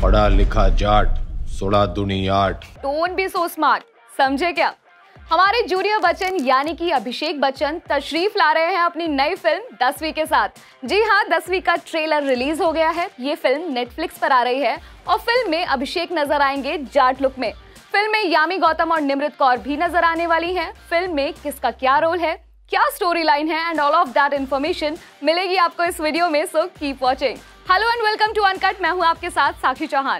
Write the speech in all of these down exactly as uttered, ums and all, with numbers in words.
पढ़ा लिखा जाट, सोलह दुनी आठ। टोन भी सो स्मार्ट, समझे क्या? हमारे जूनियर बच्चन यानी कि अभिषेक बच्चन तशरीफ ला रहे हैं अपनी नई फिल्म दसवीं के साथ। जी हाँ, दसवीं का ट्रेलर रिलीज हो गया है। ये फिल्म नेटफ्लिक्स पर आ रही है और फिल्म में अभिषेक नजर आएंगे जाट लुक में। फिल्म में यामी गौतम और निमृत कौर भी नजर आने वाली हैं। फिल्म में किसका क्या रोल है, क्या स्टोरी लाइन है and all of that information मिलेगी आपको इस वीडियो में, so keep watching. Hello and welcome to Uncut, मैं हूं आपके साथ साक्षी चौहान।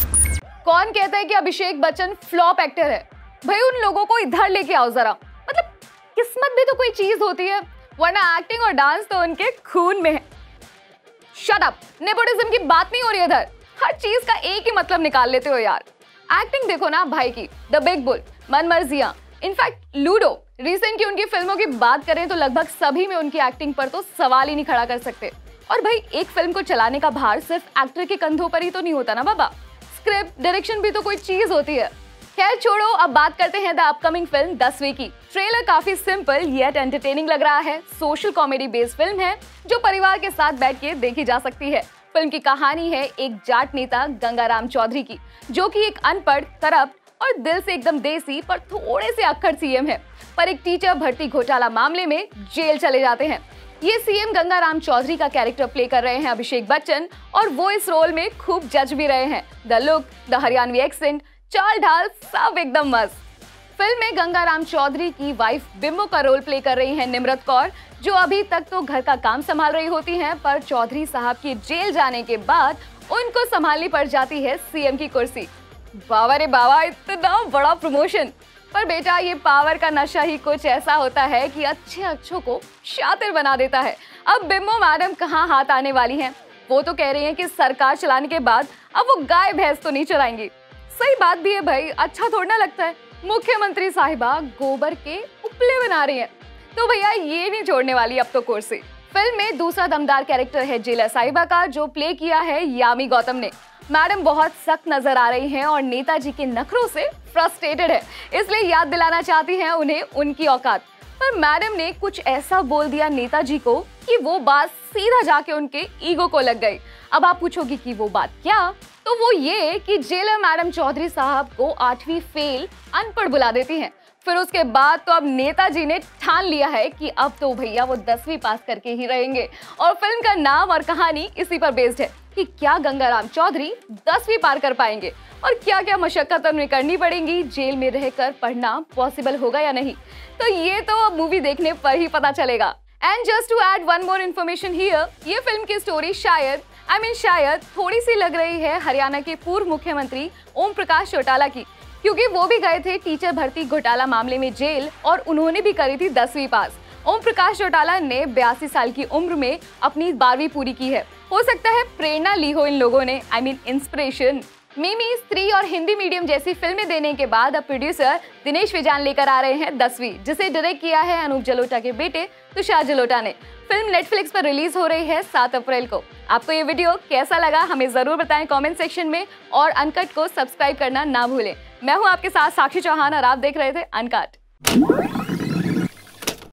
कौन कहता है कि अभिषेक बच्चन फ्लॉप एक्टर है? भाई उन लोगों को इधर लेके आओ जरा। मतलब किस्मत भी तो कोई चीज होती है, वरना एक्टिंग और डांस तो उनके खून में है। शट अप, नेपोटिज्म की बात नहीं हो रही इधर। हर चीज का एक ही मतलब निकाल लेते हो यार। एक्टिंग देखो ना भाई की, द बिग बुल, मन मर्जियां, इनफैक्ट लूडो, रिसेंट की उनकी फिल्मों की बात करें तो लगभग सभी में उनकी एक्टिंग पर तो सवाल ही नहीं खड़ा कर सकते। और भाई एक फिल्म को चलाने का भार सिर्फ एक्टर के कंधों पर ही तो नहीं होता ना बाबा, स्क्रिप्ट, डायरेक्शन भी तो कोई चीज होती है। खैर छोड़ो, अब बात करते हैं द अपकमिंग फिल्म दसवीं की। ट्रेलर काफी सिंपल येट एंटरटेनिंग लग रहा है। सोशल कॉमेडी बेस्ड फिल्म है जो परिवार के साथ बैठ के देखी जा सकती है। फिल्म की कहानी है एक जाट नेता गंगाराम चौधरी की, जो कि एक अनपढ़, करप्ट और दिल से एकदम देसी पर थोड़े से अक्खड़ सीएम है। पर एक टीचर भर्ती घोटाला मामले में जेल चले जाते हैं। ये सीएम गंगाराम चौधरी का कैरेक्टर प्ले कर रहे हैं अभिषेक बच्चन और वो इस रोल में खूब जज भी रहे हैं। The look, the Haryanvi accent, चाल ढाल सब एकदम मस्त। फिल्म में गंगाराम चौधरी की वाइफ बिम्बो का रोल प्ले कर रही हैं निमृत कौर, जो अभी तक तो घर का काम संभाल रही होती हैं, पर चौधरी साहब के जेल जाने के बाद उनको संभालनी पड़ जाती है सीएम की कुर्सी। बाबा रे बाबा, इतना बड़ा प्रमोशन। पर बेटा ये पावर का नशा ही कुछ ऐसा होता है कि अच्छे अच्छों को शातिर बना देता है। अब बिम्बो मैडम कहाँ हाथ आने वाली हैं? वो तो कह रही हैं कि सरकार चलाने के बाद अब वो गाय भैंस तो नहीं चलाएंगी। सही बात भी है भाई, अच्छा थोड़ा ना लगता है मुख्यमंत्री साहिबा गोबर के उपले बना रही हैं। तो भैया ये नहीं छोड़ने वाली अब तो कुर्सी। फिल्म में दूसरा दमदार कैरेक्टर है जेलर साहिबा का, जो प्ले किया है यामी गौतम ने। मैडम बहुत सख्त नजर आ रही हैं और नेताजी के नखरों से फ्रस्ट्रेटेड है, इसलिए याद दिलाना चाहती हैं उन्हें उनकी औकात। पर मैडम ने कुछ ऐसा बोल दिया नेताजी को कि वो बात सीधा जाके उनके ईगो को लग गई। अब आप पूछोगी कि वो बात क्या? तो वो ये कि जेलर मैडम चौधरी साहब को आठवीं फेल अनपढ़ बुला देती हैं। फिर उसके बाद तो अब नेताजी ने ठान लिया है कि अब तो भैया वो दसवीं पास करके ही रहेंगे। और फिल्म का नाम और कहानी इसी पर बेस्ड है कि क्या गंगाराम चौधरी दसवीं पार कर पाएंगे और क्या क्या मशक्कत उन्हें करनी पड़ेंगी, जेल में रहकर पढ़ना पॉसिबल होगा या नहीं। तो ये तो अब मूवी देखने पर ही पता चलेगा। And just to add one more information here, ये फिल्म की स्टोरी शायद आई मीन शायद थोड़ी सी लग रही है हरियाणा के पूर्व मुख्यमंत्री ओम प्रकाश चौटाला की, क्योंकि वो भी गए थे टीचर भर्ती घोटाला मामले में जेल और उन्होंने भी करी थी दसवीं पास। ओम प्रकाश चौटाला ने बयासी साल की उम्र में अपनी बारहवीं पूरी की है। हो सकता है प्रेरणा ली हो इन लोगों ने, आई मीन इंस्पिरेशन। मिमी, स्त्री और हिंदी मीडियम जैसी फिल्में देने के बाद अब प्रोड्यूसर दिनेश विजान लेकर आ रहे हैं दसवीं, जिसे डायरेक्ट किया है अनूप जलोटा के बेटे तुषार जलोटा ने। फिल्म नेटफ्लिक्स पर रिलीज हो रही है सात अप्रैल को। आपको ये वीडियो कैसा लगा हमें जरूर बताएं कमेंट सेक्शन में, और अनकट को सब्सक्राइब करना ना भूलें। मैं हूं आपके साथ साक्षी चौहान और आप देख रहे थे अनकट।